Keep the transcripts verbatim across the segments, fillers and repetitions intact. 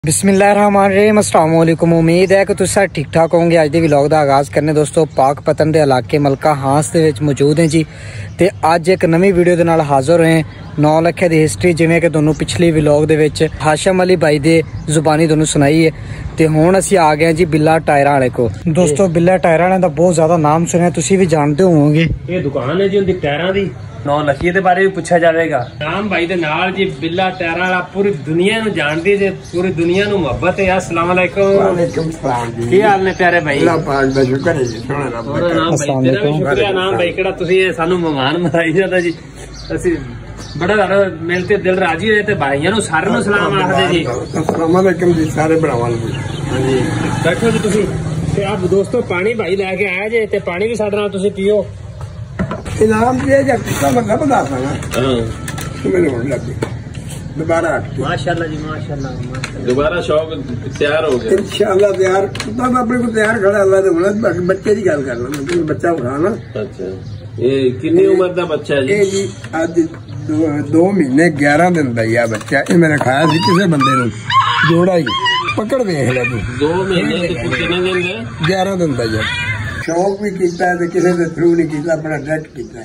बिस्मिल्लाहिर्रहमानिर्रहीम अस्सलाम वालेकुम। उम्मीद है कि तुम सब ठीक ठाक होंगे। अज के व्लॉग का आगाज़ करने दोस्तों पाक पतन के इलाके मलका हांस दे विच मौजूद हैं जी। तो अज एक नवी वीडियो के नाल हाज़र हैं। नौ लखे की हिस्टरी जिवें कि तुहानूं पिछली व्लॉग दे विच हाशम अली भाई दे जुबानी तुहानूं सुनाई है। तो हुण असीं आ गए जी बिल्ला टायरां वाले को। दोस्तों बिल्ला टायरां वाले का बहुत ज़्यादा नाम सुनिया, तुसीं भी जानते होवोगे। ये दुकान है जी उनकी टायरां दी। नौ लखीए के बारे भी पूछा जाएगा। राम भाई दे नाल जी बिल्ला टायरां वाला पूरी दुनिया नूं जानदी जे, पूरी दुनिया नूं मोहब्बत है। अस्सलाम वालेकुम। वालेकुम सलाम जी। की हाल ने प्यारे भाई? अल्लाह पाक दा शुक्र है जी। सोना रब दा नाम भाई तेरा भी शुक्रिया। नाम भाई केड़ा तुसीं सानू मेहमान बनाई जांदा जी। ਅਸੀਂ बड़ा सारा मिलते दिल राजी होए ते भाइयां नूं सारे नूं सलाम आखदे जी। अस्सलाम वालेकुम जी सारे भरावां नूं। हां जी बैठो जी तुसीं। ते आप दोस्तों पानी भाई लेके आए जे ते पानी भी साडे नाल तुसीं पियो। इनाम दिया जा कितना मतलब बता सकना। हां मेरे होने लगे दोबारा माशाल्लाह जी माशाल्लाह माशाल्लाह। दोबारा शौक तैयार हो गया इंशाल्लाह। तैयार तब अपने को तैयार खड़ा अल्लाह दे हुन बाकी बच्चे की गल कर लो। बच्चा उठाना। अच्छा ये कितनी उम्र का बच्चा है जी? ये जी आज दो, दो महीने ग्यारह दिन का ही बच्चा। ये मैंने खाया सी किसी बंदे नूं जोड़ा ही पकड़ देख ले तू। दो महीने ते कितने दिन है? ग्यारह दिन का ही शौक भी किया है, किसी के थ्रू नहीं किया, अपना डायरेक्ट किया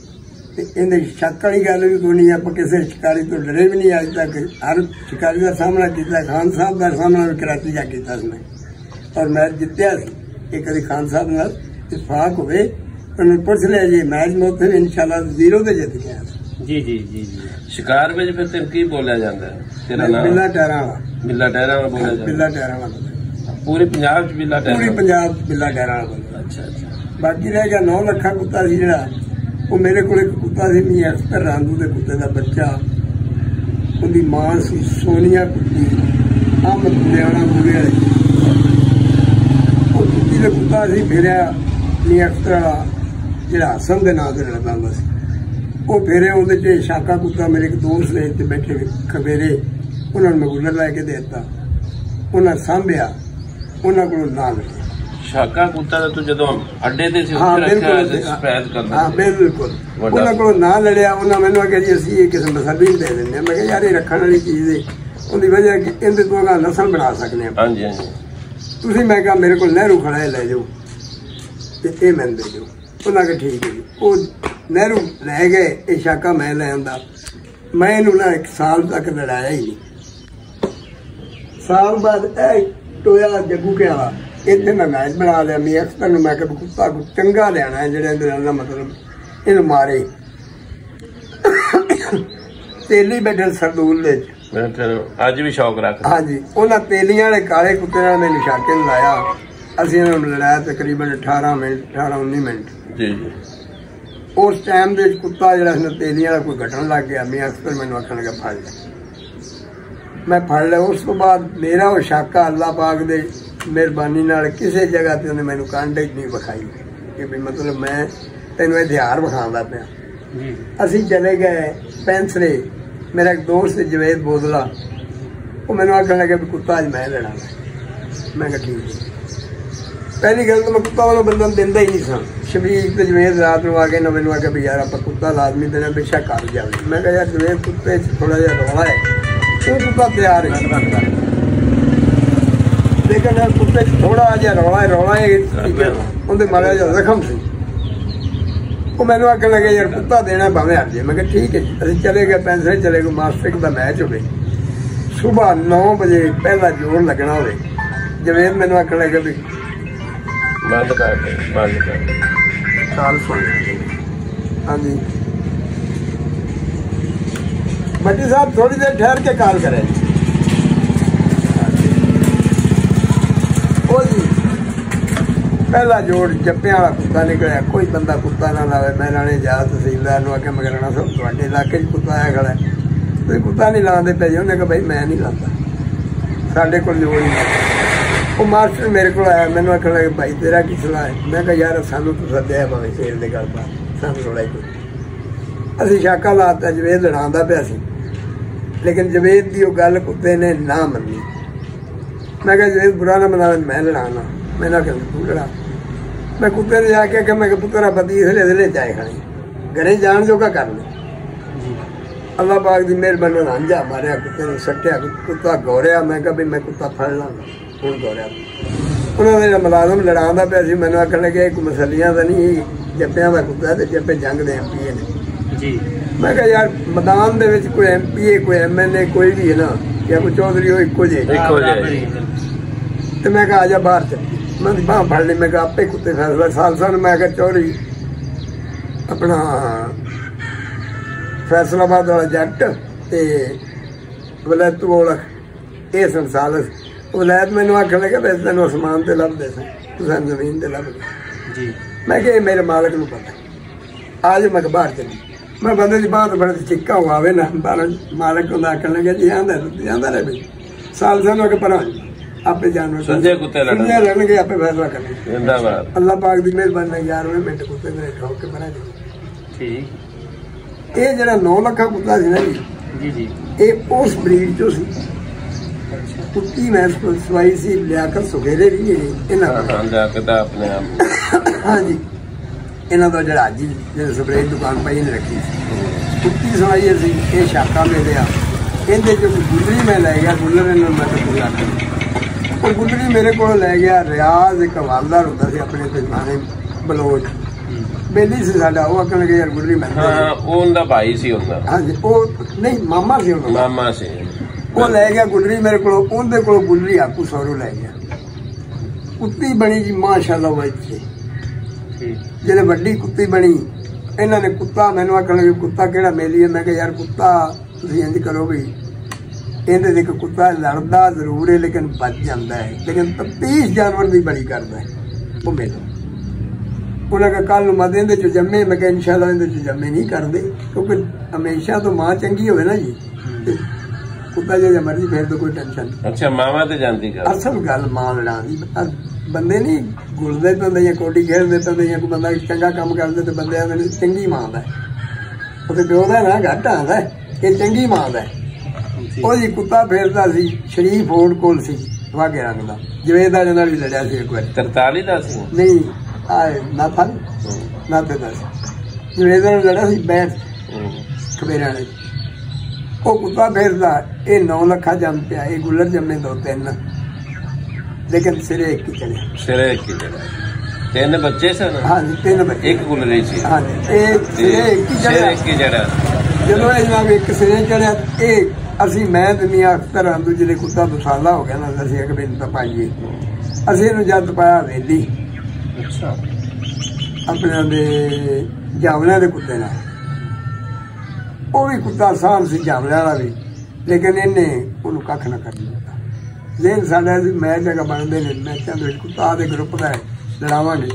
है। इन्हें शक वाली गल भी कोई नहीं। आप किसी शिकारी तो डरे भी नहीं अज तक। हर शिकारी का सामना किया। खान साहब का सामना भी कराची जा किया उसने और मैच जितया सी। कभी खान साहब नाल इतफाक होवे उन्हें पूछ लिया जी मैच में उसे इंशाल्लाह जीरो पे जित गया। जी जी जी जी शिकार में फिर तेन की बोलिया जाता है? तेरा नाम बिल्ला टायरां वाला। बिल्ला टायरां वाला बोलिया जाता है। बिल्ला टायरां वाला पूरे पंजाब च बिल्ला टायरां पूरी पंजाब बिल्ला टायरां वाला। अच्छा अच्छा। बाकी रह गया नौ लखा कुत्ता सी जिहड़ा वो मेरे को एक कुत्ता सी मियां अख्तर रांदू दे कुत्ते का बच्चा। उनकी मां सी सोनिया कुत्ती अहमद लुधियाना पूरे वाले। वो कुत्ती का कुत्ता सी फिरिया मियां अख्तर वाला जिहड़ा हसन दे नाम से लड़दा हुंदा सी। वो फेरे उहदे शाका कुत्ता मेरे एक दोस्त ने इत्थे बैठे खबेरे उन्होंने मैं गुलर लैके देता। उन्हें सांभिया उन्होंने को ना लगे शाका कुत्ता तो जो अड्डे ते हाँ बिल्कुल हाँ बिल्कुल उन्होंने को ना लड़िया। उन्हें मैंने आख्या जी असीं ये किस्म का सर्विस दे देंगे। मैं यार ये रखने वाली चीज़ है उनकी वजह कि इनके तो अगर नस्ल बना सकते हाँ जी हाँ जी। मैं कहा मेरे को नहरू खड़ा है लै जाओ तो ये मैंने दे जाओ। उन्हें आख्या ठीक है जी। वो नहरू लै गए ये शाका मैं लै आंदा। मैं इनू ना एक साल तक लड़ाया ही नहीं। साल बाद टोया जग्गू के वाला इतने मैं मैच बना लिया। मियां अख्तर नूं मैं कहा कुत्ता को चंगा लेना है जेड़ा इहदा मतलब इन मारे तेली बैठे सरदूल दे अज भी शौक रख। हाँ जी उन्हें तेलियां वाले काले कुत्ते ने मैनूं शाके नूं लाया। असीं इन्हां नूं लड़ाया तकरीबन अठारह मिनट अठारह उन्नी मिनट जी जी। उस टाइम दे कुत्ता जिहड़ा तेलियां वाला कोई घटन लग गया। मियां अख्तर मैनूं आखण लगा फड़ ले। मैं फड़ लिया। उस तो बाद मेरा वो शाका अल्लाह पाक दे मेहरबानी नाल किसी जगह ते उन्हें मैनूं कांटेक्ट नहीं विखाई कि भी मतलब मैं तेनों हथियार विखांदा पिया। असीं चले गए पैंसरे। मेरा एक दोस्त जवेद बोदला वो मैनूं आखण लगा भी कुत्ता अज मैं लड़ा। मैं कहा ठीक है। पहली गल तो मैं कुत्ता वाला बंदा दिंदा ही नहीं सा। शबीर ते जवेद रात को आ गए ना मैनूं आख्या भी यार आप कुत्ता लाजमी देना बेशक कर जाए। मैं कहा यार जवेद कुत्ते थोड़ा जिहा रौला है वो कुत्ता तैयार है लेकिन कुत्ते थोड़ा जिहा रौला है रौला है उनके मारा जिहा जख्म सी। वो मैनूं आखण लगे यार कुत्ता देना भावें हट जाए। मैं कहा ठीक है। असीं चले गए पैंसरे चले गए। मास्टर का मैच हो सुबह नौ बजे पहला जोर लगना हो। जवेद मैनूं आखण लगे भी बंद कर बंद कर साल सुन। हाँ जी भट्टी साहब थोड़ी देर ठहर के कॉल करें। ओ जी पहला जोड़ जप्पे वाला कुत्ता निकलिया। कोई बंदा कुत्ता ना लावे। मैं लाने जा तहसीलदार नूं आख्या मगर राणा साहब तुहाडे इलाके च कुत्ता आया खड़ा है तुसीं कुत्ता नहीं लांदे पे जी। उन्हें कहा भाई मैं नहीं लांदा साडे कोल लोड़ ही नहीं। वो मास्टर मेरे को आया मैंने आखण लगा भाई तेरा की सलाह है? मैं कहा यार सानू तो सद्या है भावें शेर दे गल पा सानू लोड़ा ही कोई। असीं शाका लाता जवेद लड़ांदा पिया सी लेकिन जवेद की गल कुत्ते ने ना मनी। मैं कहा जवेद बुरा ना मना मैं लड़ाना। मैंने आख्या तू लड़ा। मैं कुत्ते ने जाके मैं पुत्रा पति इसलिए इसलिए चाहे खानी घरे जान जोगा कर ले। अल्लाह पाक की मेहरबानी रांझा मारिया कुत्ते ने सट्टिया कुत्ता गौरिया मैं कहा भी मैं कुत्ता फड़ लाँगा हूँ गौरिया उन्होंने मुलाजम लड़ा पे सी मैंने आखन लगे एक मसलियां का नहीं जप्पिया का कुत्ता है जप्पे जंग दे एम पी ए ने जी मैं कहा यार मैदान दे विच कोई एम पी ए कोई एम एन ए कोई भी है ना या कोई चौधरी हो इको जे तो मैं कहा आजा बाहर चल मैं बाह फड़ ली मैं कहा आपे कुत्ते फैसला साल साल मैं कहा चौधरी अपना फैसलाबाद वाला जट ते वलैत बोलक ये संसाल वलैत मैनू आखन लगे वैसे तेन आसमान से लभदे सन जमीन से लभदे जी मैं क्या मेरे मालक नूं पता आज मैं बाहर चली मैं बंदे की बात बड़े चिक्का हुआ आवे ना बाहर मालक को आखन लगे जी आंदा आंदा रहे भाई साल साल के पर आपे जानवर संजय कुत्ते लड़ने लड़नगे आपे फैसला करने अल्लाह पाक की मेहरबानी ग्यारहवें मिनट कुत्ते मेरे ठोक के बना ठीक ये जरा नौ लखा कुत्ता सी ना जी जी ये उस ब्रीड चो सी कुत्ती मैं सवाई सी लियाकत सुखेरे भी हाँ जी इन्हों का जरा जी जो स्प्रे दुकान पाई ने रखी कुत्ती सवाई असी ये शाखा में लिया इहदे चो गुलरी मैं लै गया गुलर इन्होंने मैं पूरा कर गुलरी मेरे को लै गया रियाज एक हवालदार होंदा सी अपने पैमाने बलोच बेली से साडा वो आखन लगे यार गुलरी मैं हां ओंदा भाई सी होंदा हां जी ओ नहीं मामा सी होंदा मामा सी वो लै गया गुलरी मेरे को उनके को गुलरी आपू सौरू लै गया कुत्ती बनी जी माशाअल्लाह वो इत्थे जिहड़े वड्डी कुत्ती बनी इन्हां ने कुत्ता मैनू आखन लगे कुत्ता किहड़ा मेली है मैं कहा यार कुत्ता तुसीं इंज करो भी इहदे ते कुत्ता लड़दा जरूर है लेकिन बच जाता है लेकिन तफ्तीश जानवर की बड़ी करता है वो मेरे उन्हें कहा कल मत इहदे च जम्मे मैं कहा इंशाअल्लाह इहदे च जम्मे नहीं करते क्योंकि हमेशा तो मां चंगी होवे ना जी कुत्ता जो मर्जी फिर तो कोई टेंशन अच्छा मावा ते जांदी कर असल गल मां लड़ांदी बंदे नहीं गुलदे तो या कोटी खेलते तो या कोई बंदा चंगा काम करते तो बंदे आंदे चंगी मां दा ओते प्यो दा ना घट आंदा ये चंगी मां दा ओ जी कुत्ता फिरदा सी शरीफ होड़ कोल सी वागे रंग दा जवेदा दे नाल भी लड़िया सी एक बार तरताली दा सी नहीं आए ना था ना ते दा जवेदा नाल लड़िया सी बैठ खबेरा ने वो कुत्ता फिरदा ये नौ लखा जम पिया ये गुलर जमे दो तीन लेकिन सिरे एक ही चढ़े सिरे एक ही चढ़े तीन बच्चे सन हाँ जी तीन बच्चे एक गुलरी सी हाँ जी सिरे एक ही चढ़े एक ही चढ़ा जदों जनाब एक सिरे चढ़िया एक असी मैं दुनिया अख्तर हम दूजे कुत्ता दुसाला हो गया ना असी एक बिन पाइए असी इनू जद पाया हवेली अच्छा अपने दे जावलियां दे कुत्ते नाल वो भी कुत्ता साम से जावलियां वाला भी लेकिन इन्हें उन्होंने कख ना कर दिया जेन साढ़े मैच जगह बनते हैं मैचों के कुत्ता आदे ग्रुप का है लड़ावे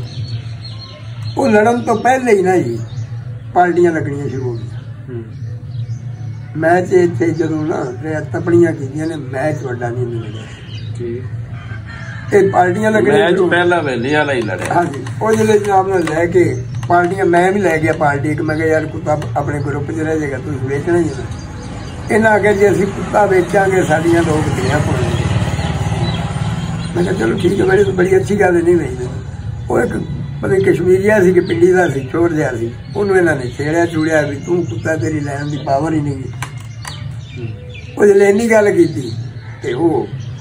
वो लड़न तो पहले ही ना जी पार्टियां लगनिया शुरू हो गई मैच इतने जो ना तपड़ियां की ने मैच वड्डा नहीं लड़िया पार्टियां लगनिया पहला वेली वाला ही लड़े हाँ जी वो जो जनाब ने लैके पार्टियां मैं भी लै गया पार्टी एक मैं यार कुत्ता अपने ग्रुप च रह जाएगा तुम वेचना ही ना इन्हें आगे जी असं कुत्ता बेचांगे साड़ियां दो बकरियां पाएंगे मैं कहा चलो ठीक है मेरी तो बड़ी अच्छी गल नहीं रही वो एक पता कश्मीरिया सी कि पिंडी का सी चोर जहा सी उन्होंने इन्होंने छेड़िया चूड़िया भी तू कुत्ता तेरी लैन की पावर ही नहीं वो जो इन्नी गल की वो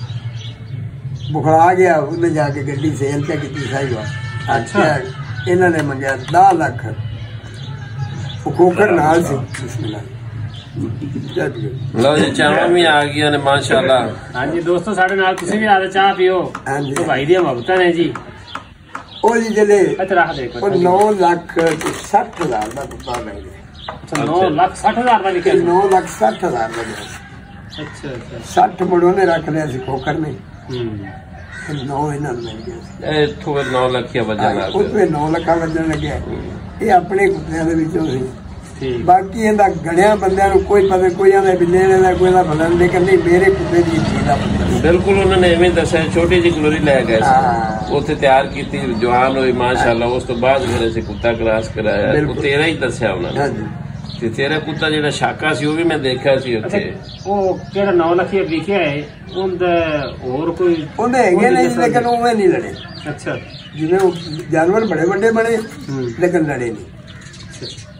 बुखला गया उन्हें जाके गड्डी सेल पे की साई वाल अच्छा इन्होंने मंगया दस लख वो खोखर नाल सी बिस्मिल्लाह लो जी चावां भी आ गई ने माशाअल्लाह हां जी दोस्तों साडे नाल तुसीं भी आ चाह पियो हां जी तो भाई दी मोहब्बतां ने जी ओ जी जले अच्छा रख दे ओ नौ लाख साठ हजार दा कुत्ता ले गए अच्छा नौ लाख साठ हजार दा निकल नौ लाख साठ हजार दा अच्छा अच्छा साठ मुड़ों ने रख लिया सी खोकर ने हम्म नौ इन्हां ने मिल गया ए थोड़े नौ लाख या वजन आ गया नौ लाख वजन लगे ये अपने कुत्तियां दे विचों सी बाकी इहदा गणिया बंदियां नूं कोई पता कोई आंदा भी लेने दा कोई ना फलन लेकिन नहीं मेरे कुत्ते दी चीज़ आ बिल्कुल उन्होंने एवें दस्सिया छोटी जी गलोरी लै गए उत्थे तैयार कीती जवान होई माशाअल्लाह उस तो बाद फिर असीं कुत्ता क्रॉस कराया वो तेरा ही दस्सिया उन्होंने ते तेरा कुत्ता जेड़ा शाका सी वो भी मैं देखा सी उत्थे ओ केड़ा नौ लखिया लिखिया है उनदा और कोई उनदे हैगे नहीं लेकिन उवें नहीं लड़े अच्छा जिवें जानवर बड़े बड़े बने लेकिन लड़े नहीं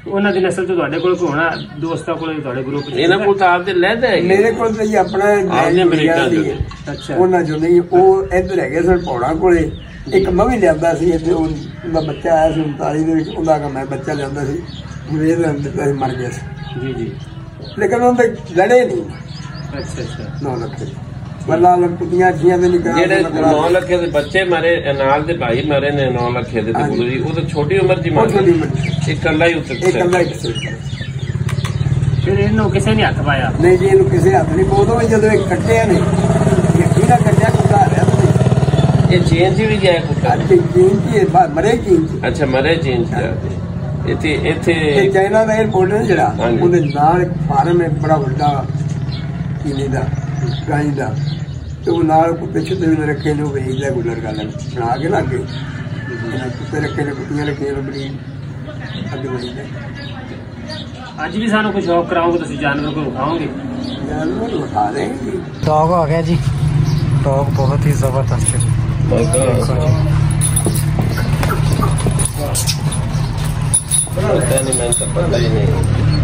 ਉਹਨਾਂ ਦੀ ਨਸਲ ਤੋਂ ਤੁਹਾਡੇ ਕੋਲ ਹੋਣਾ ਦੋਸਤਾਂ ਕੋਲ ਤੁਹਾਡੇ ਗਰੁੱਪ ਇਹਨਾਂ ਕੋਲ ਤਾਂ ਆਪਦੇ ਲੈਦੇ ਹੈ ਮੇਰੇ ਕੋਲ ਤਾਂ ਜੀ ਆਪਣਾ ਅਮਰੀਕਾ ਦੇ ਅੱਛਾ ਉਹਨਾਂ ਚੋਂ ਨਹੀਂ, ਉਹ ਇੱਧਰ ਹੈਗੇ ਸਨ ਪੌੜਾ ਕੋਲੇ। ਇੱਕ ਮੈਂ ਵੀ ਲਿਆਂਦਾ ਸੀ ਇੱਥੇ, ਉਹਦਾ ਬੱਚਾ ਆਇਆ ਸੀ ਉਨਤਾਲੀ ਦੇ ਵਿੱਚ, ਉਹਦਾ ਕਿ ਮੈਂ ਬੱਚਾ ਲਿਆਂਦਾ ਸੀ, ਵੇਦ ਦਿੱਤਾ ਸੀ, ਮਰ ਗਿਆ ਸੀ ਜੀ ਜੀ, ਲੇਕਿਨ ਉਹਦੇ ਲੜੇ ਨਹੀਂ। ਅੱਛਾ ਅੱਛਾ, ਨੌ ਲੱਖ ਬੱਲਾ ਕੁੱਤੀਆਂ ਜੀਆਂ ਦੇ ਨਿਕਾਲ ਜਿਹੜੇ ਨੌ ਲੱਖੇ ਦੇ ਬੱਚੇ ਮਾਰੇ, ਨਾਲ ਦੇ ਭਾਈ ਮਾਰੇ ਨੇ ਨੌ ਲੱਖੇ ਦੇ, ਤੇ ਗੁਰੂ ਜੀ ਉਹ ਤਾਂ ਛੋਟੀ ਉਮਰ ਦੀ ਮਾਰੇ, ਇਕੱਲਾ ਹੀ ਉੱਤੇ ਇਕੱਲਾ ਹੀ। ਫਿਰ ਇਹਨੂੰ ਕਿਸੇ ਨੇ ਹੱਥ ਪਾਇਆ ਨਹੀਂ ਜੀ, ਇਹਨੂੰ ਕਿਸੇ ਹੱਥ ਨਹੀਂ। ਉਦੋਂ ਵੀ ਜਦੋਂ ਇਹ ਕੱਟਿਆ ਨੇ, ਇਹ ਨਾ ਕੱਟਿਆ ਕੁੱਤਾ ਰਿਹਾ ਇਹ ਚੇਂਜ ਵੀ ਗਿਆ ਕੁੱਤਾ, ਚੀਨ ਮਰੇ ਚੀਨ ਚ। ਅੱਛਾ ਮਰੇ ਚੇਂਜ ਇੱਥੇ ਇੱਥੇ ਚਾਈਨਾ ਦਾ 에어ਪੋਰਟ ਹੈ ਜਿਹੜਾ, ਉਹਦੇ ਨਾਲ ਇੱਕ ਫਾਰਮ ਹੈ ਬੜਾ ਵੱਡਾ ਚੀਨੀ ਦਾ, ਗਾਈ ਦਾ, ਤੇ ਉਹ ਨਾਲ ਕੁੱਤੇ ਛੁੱਤੇ ਵੀ ਰੱਖੇ ਨੇ, ਉਹ ਵੇਚਦਾ ਗੁੱਲਰ ਗੱਲ ਬਣਾ ਕੇ ਲੱਗੇ ਕੁੱਤੇ ਰੱਖੇ ਨੇ, ਕੁੱਤੀਆਂ ਰੱਖੀਆਂ ਨੇ ਬੜੀ ਅੱਗੇ ਵੇਚਦਾ। ਅੱਜ ਵੀ ਸਾਨੂੰ ਕੁਝ ਸ਼ੌਕ ਕਰਾਓਗੇ ਤੁਸੀਂ, ਜਾਨਵਰ को ਵਿਖਾਓਗੇ? ਜਾਨਵਰ ਵਿਖਾ ਦੇंगे। डॉग आ गया जी, डॉग बहुत ही जबरदस्त है। ਪਤਾ नहीं, मैं तो पता ही नहीं।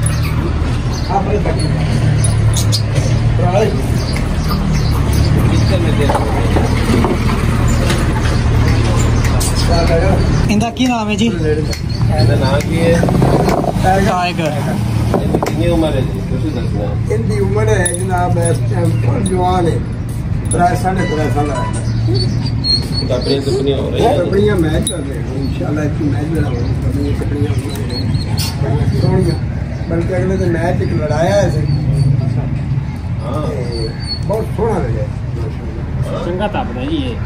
इनका की नाम है जी? ਇਹਦਾ ਨਾਂ ਕੀ ਹੈ? टाइगर। ਇਹਦੀ ਕਿੰਨੀ ਉਮਰ ਹੈ ਜੀ, ਤੁਸੀਂ ਦੱਸਣਾ। इनकी उम्र है जनाब जवान है, प्राय साढ़े तेरह साल है। ਆਪਣੀ ਦੁਨੀਆ ਹੋ ਰਹੀ ਹੈ कपड़ियां मैच कर रहे हैं इंशाल्लाह, एक मैच लड़ाऊंगा, कपड़ियां कपड़ियां सोनिया, बल्कि अगले दिन मैच एक लड़ाया है, ਹਾਂ बहुत सोहना लगे। चंगा तपदा जी ये।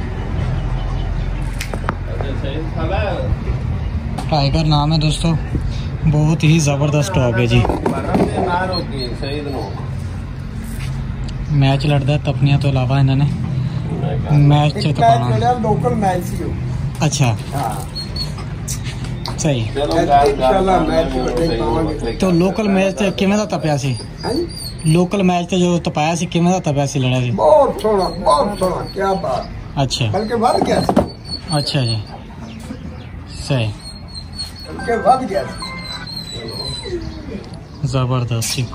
ਅੱਛਾ ਸਹੀ ਖਾਲਾ टाइगर नाम है दोस्तों, बहुत ही जबरदस्त डॉग है जी। ਬਾਰਾਂ ਦੇ ਮਾਰ ਹੋ ਗਈ ਸਹੀਦ ਨੂੰ मैच लड़दा तपनिया तो इलावा इन्होंने मैच च एक तपाना। मैच लड़ा, लोकल मैच सी हो। अच्छा हाँ सही। ਚਲੋ इंशाल्लाह मैच ਵੱਡੇ ਪਾਵਾਂਗੇ। तो लोकल मैच किवें दा तपिया सी? हैं लोकल मैच ते जो तपाया सी किवें दा तपिया सी, लड़ा सी? बहुत सोहना, बहुत सोहना, क्या बात। अच्छा बल्कि बढ़ गया सी, अच्छा जी, सही, बल्कि बढ़ गया सी। जबरदस्त जी।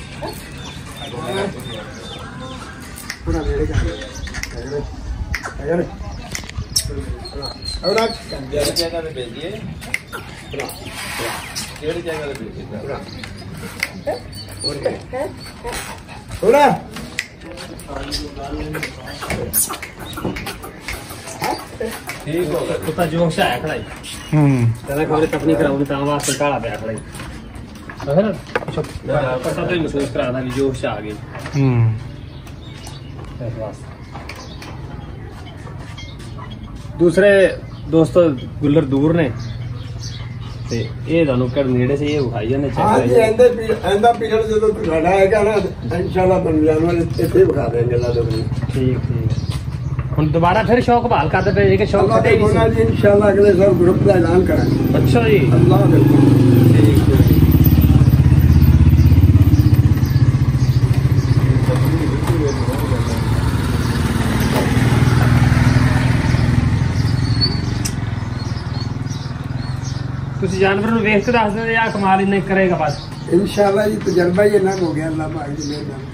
पूरा मेरे का अगर और आज ਕਿਹੜੀ ਜਗ੍ਹਾ ਤੇ ਭੇਜੀਏ ਕਿਹੜੀ ਜਗ੍ਹਾ ਤੇ ਭੇਜੀਏ थोड़ा ਠੀਕ ਹੋ ਗਿਆ कुत्ता जोश आया खड़ा ही, हम्म कहना खबर तपनी कराऊंगी तो वास्ते काला पे खड़ा ही, है ना? पता तो ही महसूस करा था कि जोश आ गई हम्म इस वास्ते। दूसरे दोस्तों गुल्लर दूर ने ਤੇ ਇਹ ਤੁਹਾਨੂੰ ਕਿਹੜੇ ਨੇੜੇ ਸੇ ਇਹ ਵਿਖਾਈ ਜਾਂਦੇ ਚੈੱਕ हाँ जी आंदा पी आंदा पीरियड जो तो लड़ा हैगा ना, इंशाल्लाह बन जानवर इतने बखा देंगे अल्लाह दे। ठीक ठीक, ਹੁਣ ਦੁਬਾਰਾ ਫਿਰ ਸ਼ੌਕ ਬਹਾਲ ਕਰਦੇ ਪਏ ਜੀ ਕਿ ਸ਼ੌਕ अल्लाह ਖਤਮ दे ही बोला नहीं जी इंशाल्लाह अगले साल ग्रुप का ऐलान करेंगे। सी? अच्छा जी, अल्लाह दे ठीक ठीक। ਤੁਸੀਂ ਜਾਨਵਰ ਨੂੰ ਵੇਖ ਕੇ ਦੱਸ ਦਿੰਦੇ ਆ ਕਮਾਲ ਇੰਨਾ ਕਰੇਗਾ ਬਸ। इंशाल्लाह जी तजर्बा ही इतना हो गया अल्लाह पाक की मेहरबानी।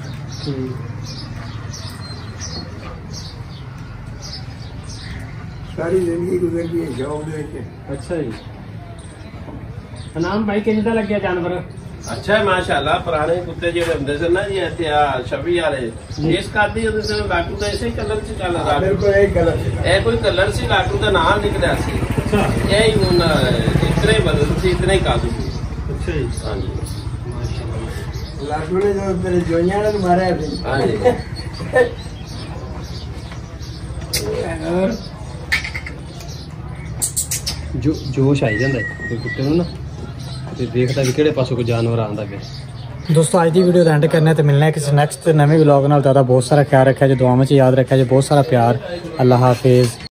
सारी जिंदगी गुजर गई है शौक दे के। ਅੱਛਾ ਜੀ, ਇਨਾਮ ਭਾਈ ਕਿੰਨਾ ਲੱਗਿਆ ਜਾਨਵਰ? ਅੱਛਾ ਹੈ ਮਾਸ਼ਾਅੱਲਾ। ਪੁਰਾਣੇ ਕੁੱਤੇ ਜਿਹੜੇ ਹੁੰਦੇ ਸਨ ਨਾ ਜੀ ਇੱਥੇ ਆ ਛਵੀ ਵਾਲੇ, ਇਸ ਕਰਦੀ ਉਹਦੇ ਤੇ ਲਾਟੂ ਦਾ ਇਸੇ ਕਲਰ ਚ ਚੱਲ ਰਿਹਾ। मेरे को एक गलत है। ਇਹ ਕੋਈ ਕਲਰ ਸੀ, ਲਾਟੂ ਦਾ ਨਾਮ ਨਿਕਲਿਆ ਸੀ। ਅੱਛਾ ਇਹ ਹੀ ਹੁਣ ਇਤਨੇ ਬਦਲ ਸੀ, ਇਤਨੇ ਕਾਦੂ ਸੀ। ਅੱਛਾ ਜੀ, ਹਾਂਜੀ लाडू ने जो मेरे जोइया ने मारा है फिर। ਹਾਂਜੀ ਜੋ ਜੋਸ਼ ਆਈ ਜਾਂਦਾ ਤੇ ਕੁੱਤੇ ਨੂੰ ਨਾ, ਤੇ ਦੇਖਦਾ ਵੀ ਕਿਹੜੇ ਪਾਸੋਂ ਕੋਈ ਜਾਨਵਰ ਆਉਂਦਾ ਪਿਆ। दोस्तों आज की वीडियो का एंड करने ते मिलना है किसी नेक्स्ट नवे व्लॉग नाल। ज़्यादा बहुत सारा ख्याल रखा जो, दुआवां च याद रखा जो, बहुत सारा प्यार। अल्लाह हाफिज़।